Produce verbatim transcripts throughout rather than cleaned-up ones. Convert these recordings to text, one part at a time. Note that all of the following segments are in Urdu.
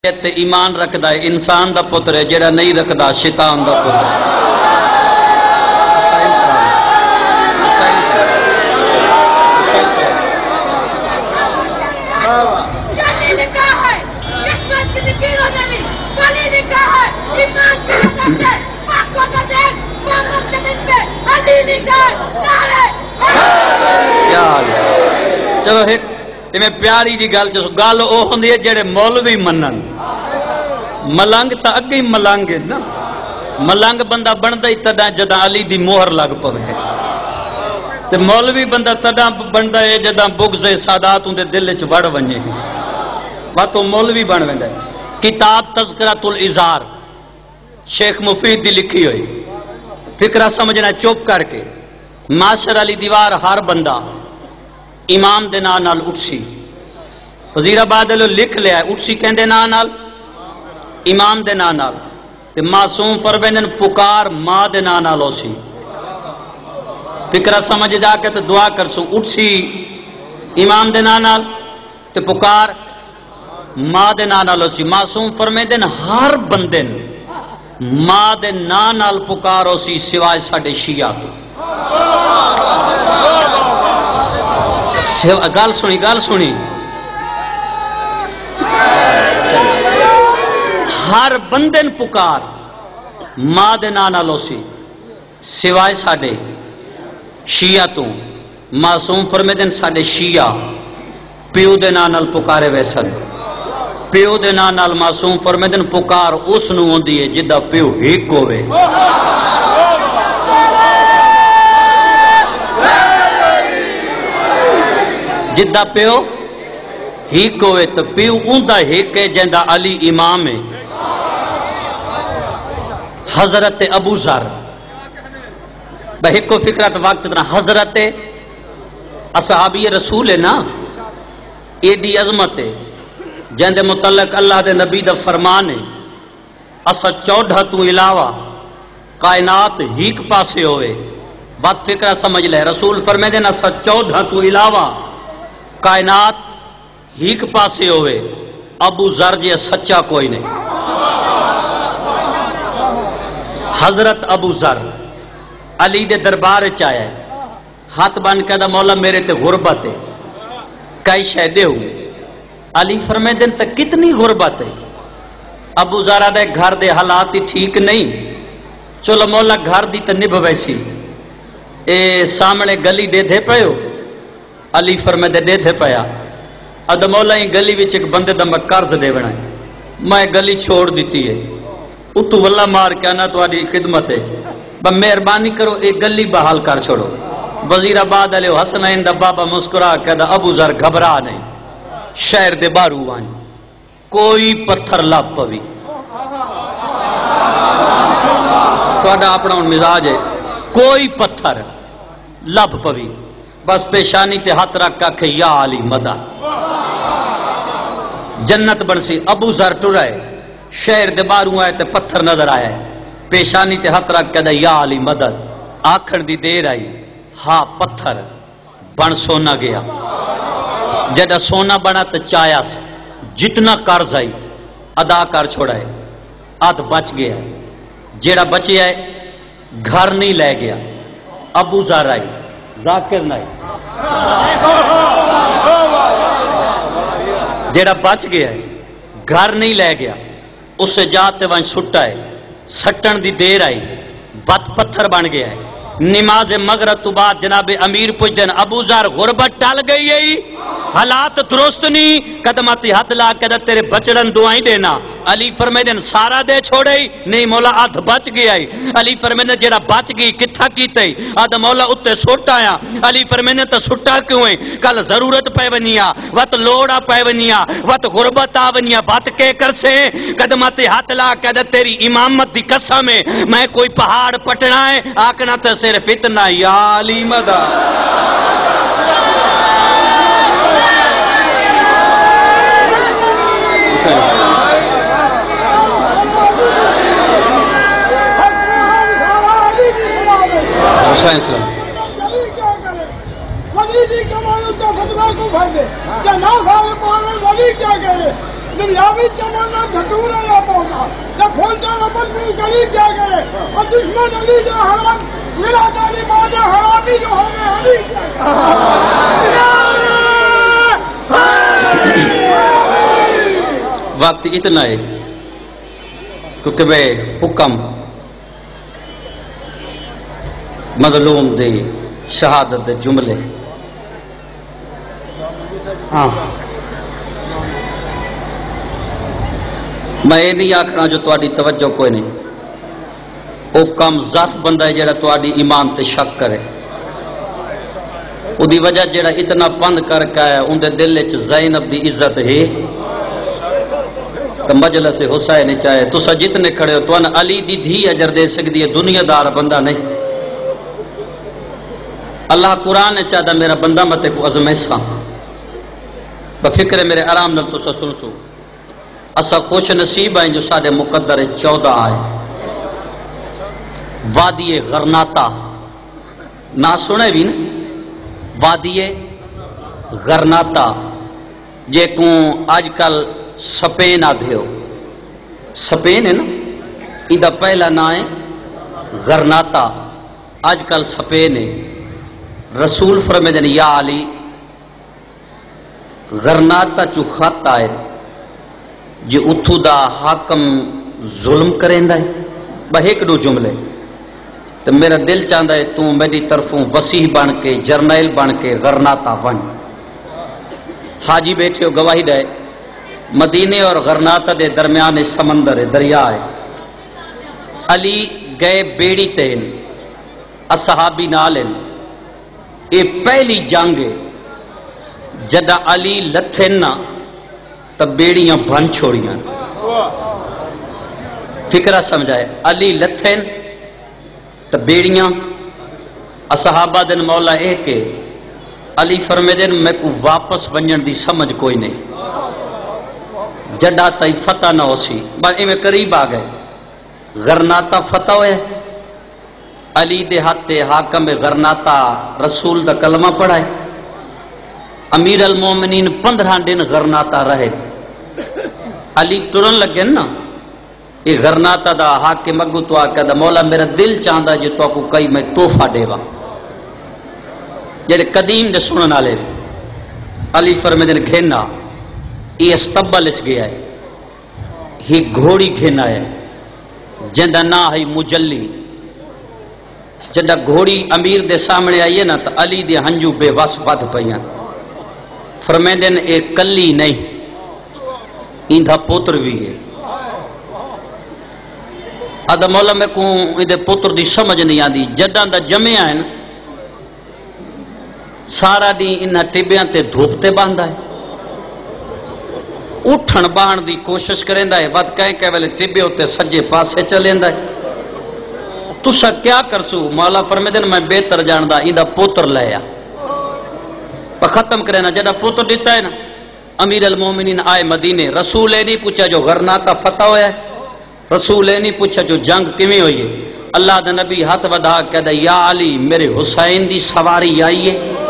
تے ایمان رکھدا ہے انسان دا پتر ہے، جڑا نہیں رکھدا شیطان دا پتر ہے۔ چلو ایک میں پیاری جی گل چ گل او ہوندی ہے جڑے مولوی منن ملنگ تا اگے ملنگ ہے نا، ملنگ بندہ بندا ہی تدا جدا علی دی مہر لگ پوے تے مولوی بندہ تدا بندا ہے جدا بغض سادات اون دے دل وچ وڑ ونجے وا تو مولوی بن ویندا ہے۔ کتاب تذکرۃ الازار شیخ مفید دی لکھی ہوئی، فکرہ سمجھنا چپ کر کے۔ معاشر علی دیوار ہر بندہ امام دے نام نال اٹھسی، وزیر آباد والے لکھ لیا ہے اٹھسی کہندے نام نال امام دے نام نال، تے معصوم فرمیندن پکار ماں دے نام نال ہوسی۔ فکرہ سمجھ جا کے تے دعا کرسوں اٹھسی امام دے نام نال تے پکار ماں دے نام نال ہوسی۔ معصوم فرمیندن ہر بندے ماں دے نام نال پکار ہوسی سوائے ساڈے شیعہ تو۔ گل سنی گل سنی ہر بندے پکار ماں دے نام نال ہوسی سوائے ساڈے شیعہ تو۔ معصوم فرمیندن ساڈے شیعہ پیو دے نام نال پکارے ویسن، پیو دے نام نال معصوم فرمیندن پکار اس نو ہوندی ہے جدا پیو ہک ہوے۔ جدہ پیو ہیک ہوئے تو پیو اندہ ہیک ہے جندہ علی امام ہے۔ حضرت ابو ذر بہکو فکرت وقت اتنا حضرت اصحابی رسول ہے نا، ایڈی عظمت ہے جندے متعلق اللہ دے نبی دا فرمان ہے اسا چودھا تو علاوہ کائنات ہیک پاسے ہوئے۔ بات فکرہ سمجھ لے، رسول فرمے دیں اسا چودھا تو علاوہ کائنات ہیک پاسے ہوئے، ابو ذر جی سچا کوئی نہیں۔ حضرت ابو ذر علی دے دربار چاہے ہاتھ بن کے دا مولا میرے تے غربت ہے کئی شہدے ہوں۔ علی فرمے دن تک کتنی غربت ہے؟ ابو ذر دے گھر دے حالات ہی ٹھیک نہیں، چلو مولا گھر دی تے نبھ ویسی اے سامنے گلی دے دے پے ہو۔ علی فرمے دے دے دے پیا اد مولا ہی گلی وچ ایک بندے دا میں قرض دے بنا میں گلی چھوڑ دیتی ہے اتو واللہ مار کے آنا تواڈی خدمت ہے ب مہربانی کرو ایک گلی بحال کر چھوڑو۔ وزیر آباد علیہ حسنین دا بابا مسکرا کہ دا ابو ذر گھبرا نہیں، شہر دے بارو وان کوئی پتھر لب پوی، تواڈا اپنا مزاج ہے کوئی پتھر لب پوی، بس پیشانی تے ہاتھ رکھ کے یا علی مدد جنت بنسی۔ ابو ذر ٹرائے شہر دے باروں آئے تے پتھر نظر آئے، پیشانی تے ہاتھ رکھ کے یا علی مدد، آکھن دی دیر آئی ہاں پتھر بن سونا گیا۔ جدہ سونا بنا تے چایا سے جتنا قرض آئی ادا کر چھوڑا ہے، آدھ بچ گیا ہے، جیڑا بچے آئے گھر نہیں لے گیا۔ ابو ذر آئی ذاکر نہیں، جیڑا بچ گیا ہے گھر نہیں لے گیا، اسے جاتے وہاں چھٹا ہے، سٹن دی دیر آئی بت پتھر بن گیا ہے۔ نماز مغرب تو بعد جناب امیر پوچھ دین ابو ذر غربت ٹال گئی ہے، حالات درست نہیں، قدماتی ہاتھ لا کے تیرے بچڑن دعائیں دینا۔ علی فرمائے دین سارا دے چھوڑے ہی نہیں مولا آدھ بچ گیا ہی۔ علی فرمائے دین جیڑا بچ گئی کتھا کیتے ہی آدھ مولا اتے سوٹ آیا۔ علی فرمائے دین تو سٹا کیوں ہے؟ کل ضرورت پہ ونیا وقت لوڑا پہ ونیا وقت غربت آ ونیا بات کے کر سے قدماتی ہاتھ لا کے تیری امامت دی قسم ہے میں کوئی پہاڑ پٹنا ہے آکنا تو صرف اتنا یا علی مدد۔ حسین سلام ولی دی کمال تے فتوا کو بھائی دے کیا نہ کھاوے پاوے ولی کیا کرے دریاوی چمنا دھتورا یا پوکا جب کھولتا وطن بھی گلی جا گئے اور دشمن علی جو حرام ملا دانی ماجا حرامی جو ہمیں علی وقت اتنا ہے کیونکہ بے حکم مظلوم دے شہادت دے جملے ہاں میں یہ نہیں آکھنا جو تواڈی توجہ کوئی نہیں او کم ظرف بندہ ہے جڑا تواڈی ایمان تے شک کرے او دی وجہ جڑا اتنا پند کر کے آیا ان دے دل وچ زینب دی عزت ہے تو مجلس حسین چاہے تسا جتنے کھڑے ہو تو ان علی دی دھی اجر دے سکتی ہے دنیا دار بندہ نہیں اللہ قرآن نے چاہتا میرا بندہ متے کو ازمیسا بفکر میرے آرام نل تسا سن سو اسا خوش نصیب ہیں جو ساڑے مقدر چودہ آئے وادی غرناتا نہ سنے بھی نا وادی غرناتا جے کوں آج کل سپین آدھے ہو سپین ہے نا ادھا پہلا نا ہے غرناتا آج کل سپین ہے رسول فرمیدن یا علی غرناتا چو خط آئے جی اتھو دا حاکم ظلم کریں دا ہے بہیک دو جملے تو میرا دل چاہتا ہے تو میری طرفوں وسیح بن کے جرنیل بن کے غرناتا بن حاجی بیٹھے ہو گواہی دے مدینے اور غرناتا دے درمیان سمندر ہے دریا ہے علی گئے بیڑی تین اصحابی نالن اے پہلی جنگ ہے جدہ علی لتھن نا تب بیڑیاں بھن چھوڑیاں فکرہ سمجھائے علی لتھن تب بیڑیاں اصحابہ دن مولا اے کے علی فرمیدن میں کو واپس ونجن دی سمجھ کوئی نہیں جڈا تائی فتح نہ ہو سی بس میں قریب آ گئے غرناتا فتح ہوئے علی دے ہاتھے حاکم غرناتا رسول دا کلمہ پڑھائے امیر المومنین پندرہ دن غرناتا رہے علی ٹرن لگے نا یہ غرناتا دا حاکم اگو تو آکا دا مولا میرا دل چاندہ جو تو کو کئی میں توفہ دے وا جڑے قدیم دے سنن آلے علی فرمیدن گھینا یہ استبل اچ گیا ہے ہی گھوڑی گھینا ہے جندہ نا ہے مجلی جندہ گھوڑی امیر دے سامنے آئیے نا تو علی دے ہنجو بے وس ود پئیاں فرمیدن اے کلی نہیں ایندھا پوتر بھی ہے ادھا مولا میں کوں ایندھے پوتر دی سمجھ نہیں آدھی جڈاں دا جمعے آئے نا سارا دی انہا ٹبیاں تے دھوپتے باندھا ہے اٹھن باہن دی کوشش کریں دا ہے بات کہیں کہ ویلے ٹبے ہوتے سجے پاسے چلیں دا ہے تو سا کیا کرسو مولا فرمیدن میں بہتر جان دا ایندھا پوتر لیا پا ختم کریں نا جڑا پوتر دیتا ہے نا امیر المومنین آئے مدینے رسول اے نہیں پوچھا جو غرناتا فتح ہویا ہے رسول اے نہیں پوچھا جو جنگ کمی ہوئی ہے اللہ دا نبی ہاتھ ودا کہہ دا یا علی میرے حسین دی سواری آئیے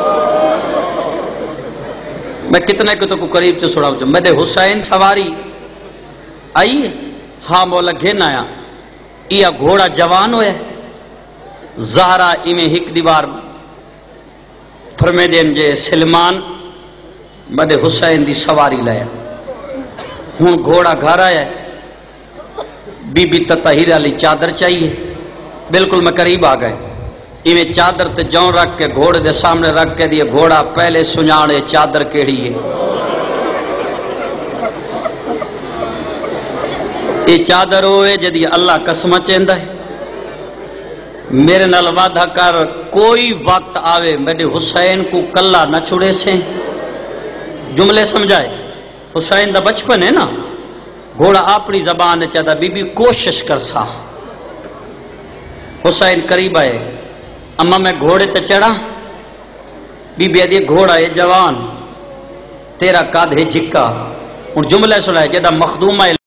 میں کتنے کو تو کو قریب سے سڑا ہوں میرے حسین سواری آئیے ہاں مولا گھن آیا یہ گھوڑا جوان ہوئے زہرہ ایمیں ہک دیوار فرمے دین جے سلمان میرے حسین دی سواری لیا ہوں گھوڑا گھر آیا بی بی تطہیر علی چادر چاہیے بالکل میں قریب آ گئے ایویں چادر تے جون رکھ کے گھوڑے دے سامنے رکھ کے دیئے گھوڑا پہلے سنجانے چادر کیڑی ہے یہ چادر ہوئے جدی اللہ قسمہ چیندہ ہے میرے نال وعدہ کر کوئی وقت آوے میرے حسین کو کلہ نہ چھوڑے سے جملے سمجھائے حسین دا بچپن ہے نا گھوڑا اپنی زبان چاہتا بی بی کوشش کر سا حسین قریب آئے اما میں گھوڑے تے چڑھا بی بی ادھی گھوڑا ہے جوان تیرا کادھے جھکا اور جملے سنائے جدہ مخدومہ